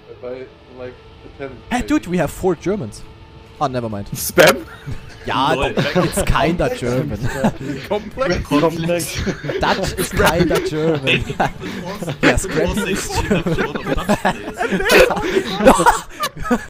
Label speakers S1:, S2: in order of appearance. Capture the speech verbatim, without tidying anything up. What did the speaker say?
S1: By like attempt.
S2: Hey, dude, we have four Germans. Ah, never mind.
S3: Spam?
S2: Ja,
S4: Lol.
S2: it's kinda German.
S3: Komplex.
S5: Komplex.
S2: Dutch is kinda German. Yeah, Scrappy is German.
S4: German.